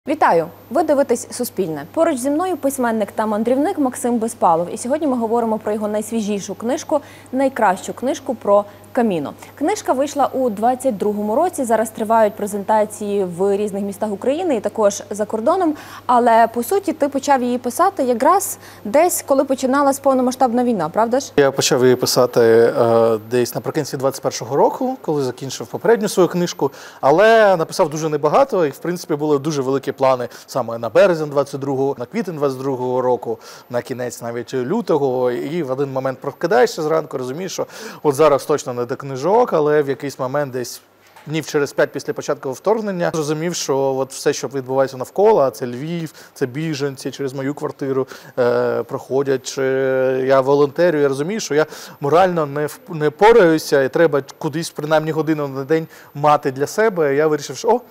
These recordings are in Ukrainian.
Вітаю! Ви дивитесь «Суспільне». Поруч зі мною письменник та мандрівник Максим Безпалов. І сьогодні ми говоримо про його найсвіжішу книжку, найкращу книжку про Каміно. Книжка вийшла у 22-му році, зараз тривають презентації в різних містах України і також за кордоном. Але, по суті, ти почав її писати якраз десь, коли починалась повномасштабна війна, правда ж? Я почав її писати десь наприкінці 21-го року, коли закінчив попередню свою книжку, але написав дуже небагато і, в принципі, були дуже великі плани саме на березень 22-го, на квітень 22-го року, на кінець навіть лютого. І в один момент прокидаєшся зранку, розумієш, що от зараз точно не до книжок, але в якийсь момент десь днів через 5 після початку вторгнення зрозумів, що от все, що відбувається навколо, це Львів, це біженці через мою квартиру проходять, чи я волонтерю, я розумію, що я морально не пораюся і треба кудись принаймні годину на день мати для себе. Я вирішив, що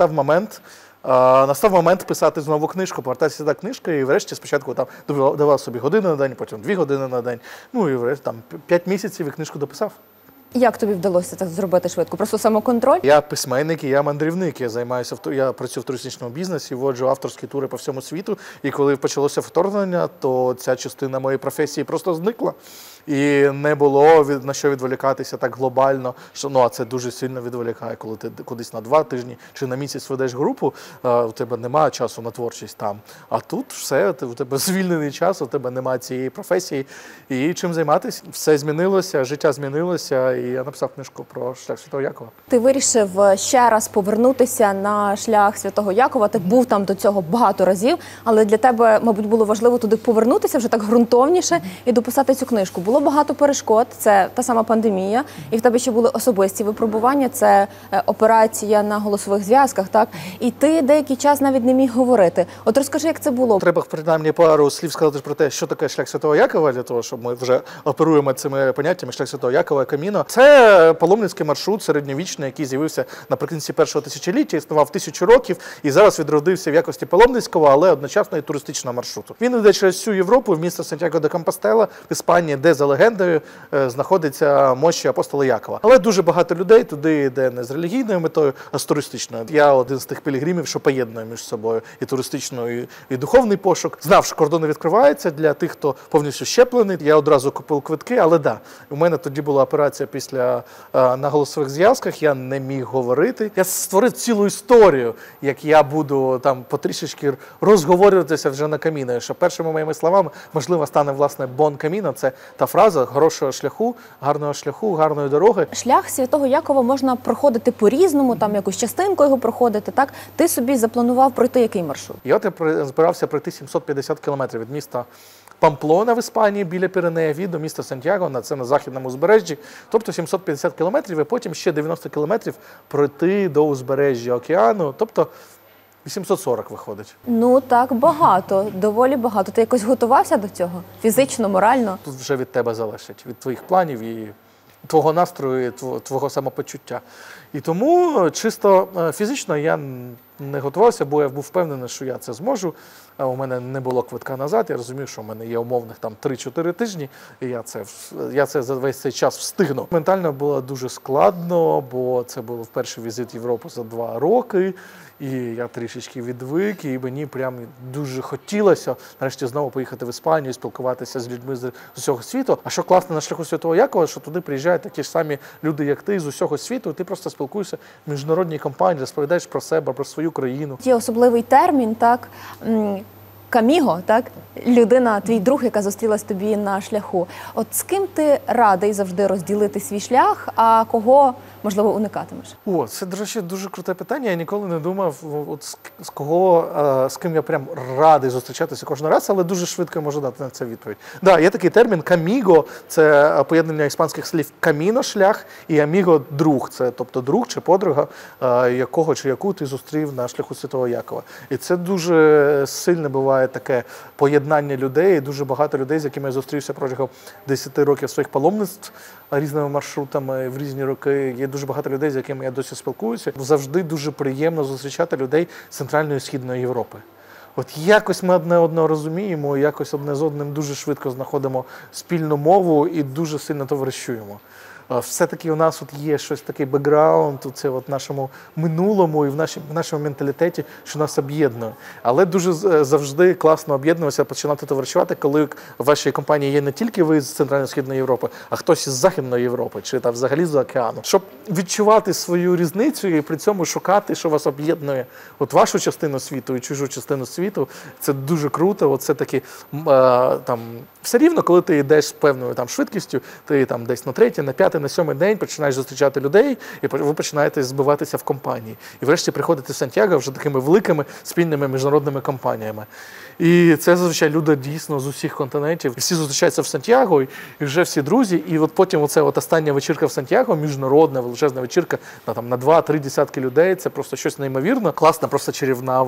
настав момент писати знову книжку, повертатися до книжки, і врешті спочатку там давав собі годину на день, потім 2 години на день, ну і врешті там 5 місяців і книжку дописав. Як тобі вдалося так зробити швидко? Просто самоконтроль? Я письменник і я мандрівник. Я працюю в туристичному бізнесі, вводжу авторські тури по всьому світу. І коли почалося вторгнення, то ця частина моєї професії просто зникла. І не було на що відволікатися так глобально, що а це дуже сильно відволікає, коли ти кудись на 2 тижні чи на місяць ведеш групу, у тебе немає часу на творчість там. А тут все, у тебе звільнений час, у тебе немає цієї професії. І чим займатися? Все змінилося, життя змінилося, і я написав книжку про шлях Святого Якова. Ти вирішив ще раз повернутися на шлях Святого Якова. Ти був там до цього багато разів, але для тебе, мабуть, було важливо туди повернутися вже так ґрунтовніше і дописати цю книжку. Було багато перешкод, це та сама пандемія, і в тебе ще були особисті випробування, це операція на голосових зв'язках, так? І ти деякий час навіть не міг говорити. От розкажи, як це було? Треба, принаймні, пару слів сказати про те, що таке шлях Святого Якова, для того, щоб ми вже оперуємо цими поняттями шлях Святого Якова, Каміно. Це паломницький маршрут середньовічний, який з'явився наприкінці першого тисячоліття, існував 1000 років, і зараз відродився в якості паломницького, але одночасно і туристичного маршруту. Він йде через всю Європу, в місто Сантьяго де Компостела, в Іспанії, де за легендою знаходиться мощі апостола Якова. Але дуже багато людей туди йде не з релігійною метою, а з туристичною. Я один з тих пілігримів, що поєднує між собою і туристичну, і духовний пошук. Знав, що кордони відкриваються для тих, хто повністю щеплений. Я одразу купив квитки, але у мене тоді була операція на голосових зв'язках, я не міг говорити. Я створив цілу історію, як я буду там потрішечки розговорюватися вже на Каміно. Що першими моїми словами, можливо, стане, власне, «Бон Каміно» – це та фраза хорошого шляху, гарної дороги. Шлях Святого Якова можна проходити по-різному, там якусь частинку його проходити, так? Ти собі запланував пройти який маршрут? Я збирався пройти 750 кілометрів від міста Памплона в Іспанії, біля Піренеїв, і до міста Сантьяго, це на західному узбережжі. Тобто 750 кілометрів, і потім ще 90 кілометрів пройти до узбережжя океану. Тобто 840 виходить. Ну так, багато, доволі багато. Ти якось готувався до цього? Фізично, морально? Тут вже від тебе залежить, від твоїх планів і твого настрою, і твого самопочуття. І тому чисто фізично я не готувався, бо я був впевнений, що я це зможу. У мене не було квитка назад, я розумів, що в мене є умовних там 3-4 тижні, і я це за весь цей час встигну. Ментально було дуже складно, бо це був перший візит в Європу за 2 роки, і я трішечки відвик, і мені прям дуже хотілося нарешті знову поїхати в Іспанію, спілкуватися з людьми з усього світу. А що класно на шляху Святого Якова, що туди приїжджають такі ж самі люди, як ти, з усього світу, і ти просто спілкуєшся в міжнародній компанії, розповідаєш про себе, про свою країну. Є особливий термін, так, каміго, так, людина, твій друг, яка зустрілась тобі на шляху. От з ким ти радий завжди розділити свій шлях, а кого, можливо, уникатимеш? Це, до речі, дуже круте питання. Я ніколи не думав, з ким я прям радий зустрічатися кожен раз, але дуже швидко можу дати на це відповідь. Є такий термін «каміго», це поєднання іспанських слів «каміно» – шлях, і «аміго» – друг. Це, тобто, друг чи подруга, якого чи яку ти зустрів на шляху Святого Якова. І це дуже сильне буває таке поєднання людей, дуже багато людей, з якими я зустрівся протягом 10 років своїх паломництв різними маршрутами в різні роки. Є дуже багато людей, з якими я досі спілкуюся. Завжди дуже приємно зустрічати людей з Центральної і Східної Європи. От якось ми одне одного розуміємо, якось одне з одним дуже швидко знаходимо спільну мову і дуже сильно товаришуємо. все-таки у нас є щось такий бекграунд, це в нашому минулому і в нашому менталітеті, що нас об'єднує. Але дуже завжди класно об'єднуватися, починати товаришувати, коли в вашій компанії є не тільки ви з Центрально-Східної Європи, а хтось із Західної Європи, чи там взагалі з океану. Щоб відчувати свою різницю і при цьому шукати, що вас об'єднує от вашу частину світу і чужу частину світу, це дуже круто. Оце такі, там, все рівно, коли ти йдеш з певною там швидкістю, ти там десь на третій, на п'ятий, на сьомий день починаєш зустрічати людей, і ви починаєте збиватися в компанії. І врешті приходите в Сантьяго вже такими великими спільними міжнародними компаніями. І це зазвичай люди дійсно з усіх континентів. Всі зустрічаються в Сантьяго, і вже всі друзі. І от потім оце от остання вечірка в Сантьяго, міжнародна, величезна вечірка на 2-3 десятки людей. Це просто щось неймовірно. Класна, просто чарівна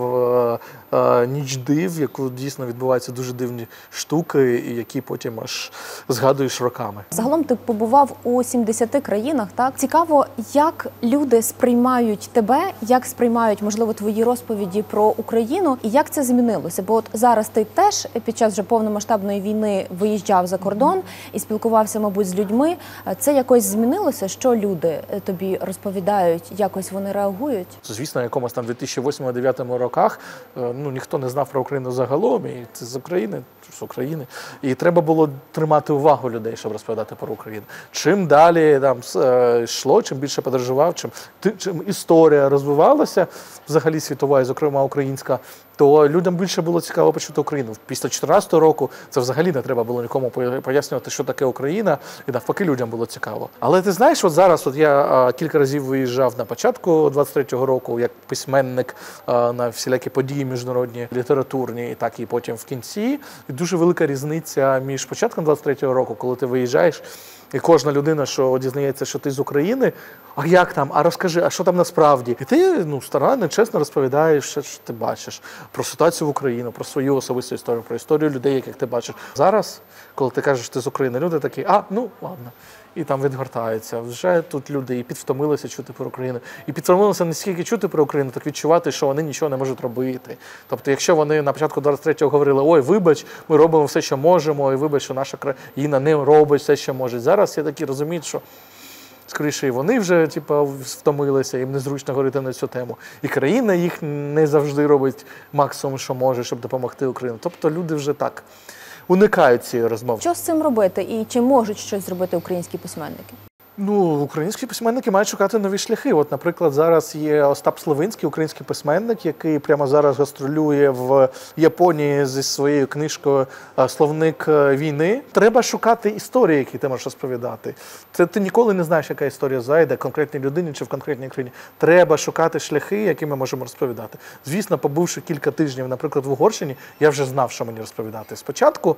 ніч див, яку дійсно відбуваються дуже дивні штуки, і які потім аж згадуєш роками. Загалом ти побував у 70 країнах, так? Цікаво, як люди сприймають тебе, як сприймають, можливо, твої розповіді про Україну, і як це змінилося? Бо от зараз ти теж під час вже повномасштабної війни виїжджав за кордон і спілкувався, мабуть, з людьми. Це якось змінилося? Що люди тобі розповідають? Якось вони реагують? Звісно, в якомусь там 2008-2009 роках ніхто не знав про Україну загалом, і це з України, І треба було тримати увагу людей, щоб розповідати про Україну. Чим далі там йшло, чим більше подорожував, чим історія розвивалася, взагалі світова і, зокрема, українська, то людям більше було цікаво почути Україну. Після 2014 року це взагалі не треба було нікому пояснювати, що таке Україна, і навпаки людям було цікаво. Але ти знаєш, от зараз я кілька разів виїжджав на початку 23-го року як письменник на всілякі події міжнародні, літературні, і так і потім в кінці. І дуже велика різниця між початком 23-го року, коли ти виїжджаєш, і кожна людина, що дізнається, що ти з України, а як там, а розкажи, а що там насправді? І ти старанно, чесно розповідаєш, що ти бачиш про ситуацію в Україні, про свою особисту історію, про історію людей, яких ти бачиш. Зараз, коли ти кажеш, ти з України, люди такі, ладно. І там відгортаються. Вже тут люди і підвтомилися чути про Україну. І підвтомилися не стільки чути про Україну, так відчувати, що вони нічого не можуть робити. Тобто, якщо вони на початку 23-го говорили, ой, вибач, ми робимо все, що можемо, і вибач, що наша країна не робить все, що може. Зараз я такі розумію, що скоріше і вони вже втомилися, їм незручно говорити на цю тему. І країна їх не завжди робить максимум, що може, щоб допомогти Україні. Тобто люди вже так уникають цієї розмови. Що з цим робити і чи можуть щось зробити українські письменники? Українські письменники мають шукати нові шляхи. От, наприклад, зараз є Остап Сливинський, український письменник, який прямо зараз гастролює в Японії зі своєю книжкою «Словник війни». Треба шукати історії, які ти можеш розповідати. Ти ніколи не знаєш, яка історія зайде конкретній людині чи в конкретній країні. Треба шукати шляхи, які ми можемо розповідати. Звісно, побувши кілька тижнів, наприклад, в Угорщині, я вже знав, що мені розповідати. Спочатку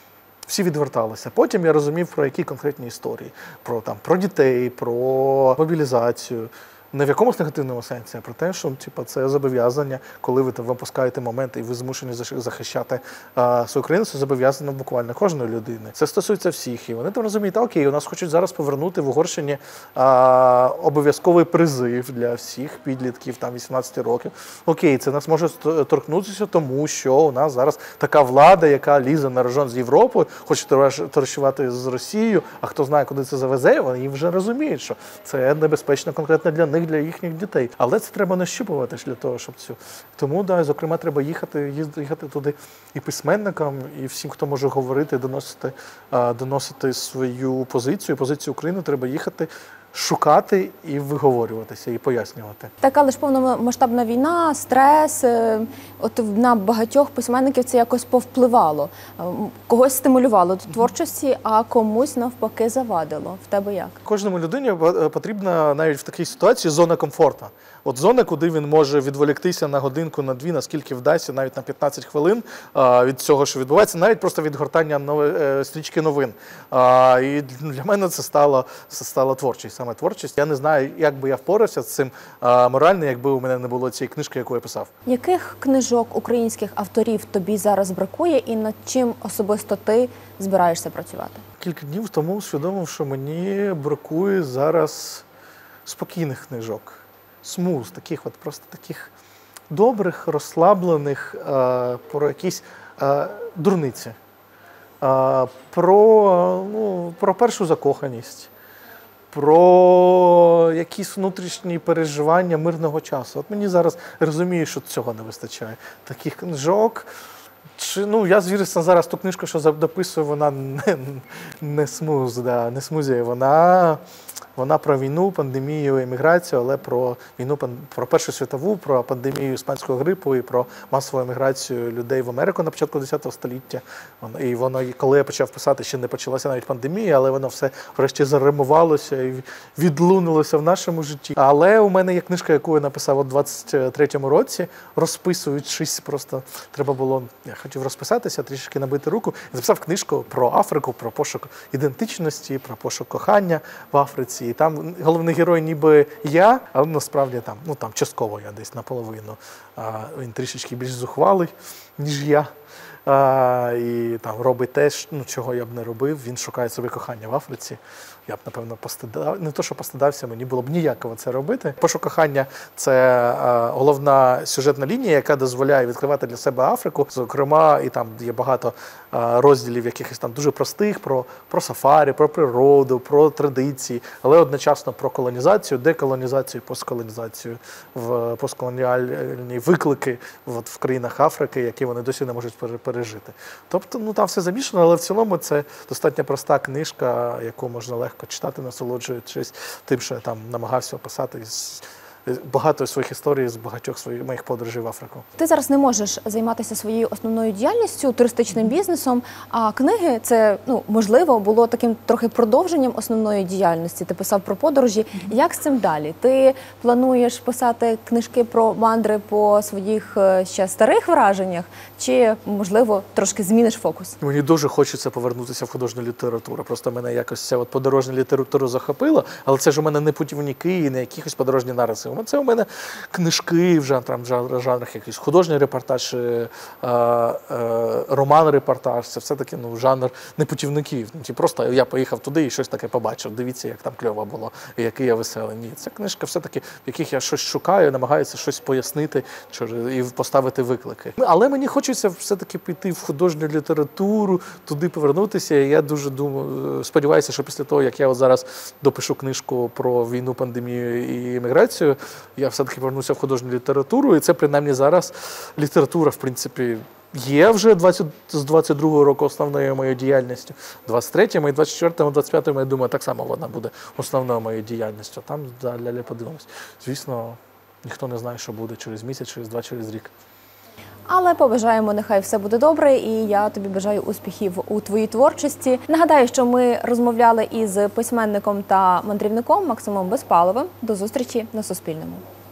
всі відверталися. Потім я розумів, про які конкретні історії. Про дітей, про мобілізацію. Не в якомусь негативному сенсі, а про те, що це зобов'язання, коли ви випускаєте момент і ви змушені захищати свою країну, це зобов'язання буквально кожної людини. Це стосується всіх. І вони там розуміють, окей, у нас хочуть зараз повернути в Угорщині обов'язковий призив для всіх підлітків, 18 років. Окей, це нас може торкнутися, тому що у нас зараз така влада, яка лізе на рожон з Європою, хоче товаришувати з Росією, а хто знає, куди це завезе, вони вже розуміють, що це небезпечно конкретно для них, для їхніх дітей. Але це треба нащупувати для того, щоб цю. Тому, зокрема, треба їхати туди і письменникам, і всім, хто може говорити, доносити свою позицію. Позицію України треба їхати, шукати і виговорюватися, і пояснювати. Так, але ж повномасштабна війна, стрес, от на багатьох письменників це якось повпливало. Когось стимулювало до творчості, а комусь навпаки завадило. В тебе як? Кожному людині потрібна навіть в такій ситуації зона комфорту. От зона, куди він може відволіктися на годинку, на дві, наскільки вдасться, навіть на 15 хвилин від цього, що відбувається, навіть просто від гортання стрічки новин. І для мене це стало творчість, саме творчість. Я не знаю, як би я впорався з цим морально, якби у мене не було цієї книжки, яку я писав. Яких книжок українських авторів тобі зараз бракує і над чим особисто ти збираєшся працювати? Кілька днів тому усвідомив, що мені бракує зараз спокійних книжок. Смуз, просто таких добрих, розслаблених, про якісь дурниці, про першу закоханість, про якісь внутрішні переживання мирного часу. От мені зараз розумію, що цього не вистачає. Таких книжок. Я, звісно, зараз ту книжку, що дописую, вона не смузі. Вона про війну, пандемію, еміграцію, але про війну, про Першу світову, про пандемію іспанського грипу і про масову еміграцію людей в Америку на початку ХХ століття. І коли я почав писати, ще не почалася навіть пандемія, але воно все врешті заримувалося і відлунилося в нашому житті. Але у мене є книжка, яку я написав у 23-му році, розписуючись, просто треба було, я хотів розписатися, трішки набити руку. Я записав книжку про Африку, про пошук ідентичності, про пошук кохання в Африці. І там головний герой ніби я, але насправді там частково я десь наполовину. Він трішечки більш зухвалий, ніж я. І там робить те, чого я б не робив. Він шукає собі кохання в Африці. Я б, напевно, не то, що постидався, мені було б ніяково це робити. Пошук кохання – це головна сюжетна лінія, яка дозволяє відкривати для себе Африку. Зокрема, і там є багато розділів якихось там дуже простих, про сафарі, про природу, про традиції, але одночасно про колонізацію, деколонізацію, постколонізацію, постколоніальні виклики в країнах Африки, які вони досі не можуть пережити. Тобто, там все замішано, але в цілому це достатньо проста книжка, яку можна легко читати, насолоджуючись тим, що я там намагався описати багато своїх історій з багатьох моїх подорожей в Африку. Ти зараз не можеш займатися своєю основною діяльністю, туристичним бізнесом, а книги це, можливо, було таким трохи продовженням основної діяльності. Ти писав про подорожі. Як з цим далі? Ти плануєш писати книжки про мандри по своїх ще старих враженнях? Чи, можливо, трошки зміниш фокус? Мені дуже хочеться повернутися в художню літературу. Просто мене якось ця подорожня література захопила, але це ж у мене не путівники і не якісь подорожні нариси. Це у мене книжки в жанрах якийсь художній репортаж, роман-репортаж. Це все-таки жанр не путівників. Просто я поїхав туди і щось таке побачив. Дивіться, як там кльово було, і який я веселий. Ні, це книжка все-таки, в яких я щось шукаю, намагаюся щось пояснити і поставити виклики. Але мені хочеться все-таки піти в художню літературу, туди повернутися. І я дуже сподіваюся, що після того, як я зараз допишу книжку про війну, пандемію і еміграцію, я все-таки повернуся в художню літературу, і це, принаймні, зараз література, в принципі, є вже з 22-го року основною моєю діяльністю. 23-му, і 24-му, 25-му, я думаю, так само вона буде основною моєю діяльністю. Там далі подивимось. Звісно, ніхто не знає, що буде через місяць, через 2, через рік. Але побажаємо, нехай все буде добре, і я тобі бажаю успіхів у твоїй творчості. Нагадаю, що ми розмовляли із письменником та мандрівником Максимом Безпаловим. До зустрічі на Суспільному.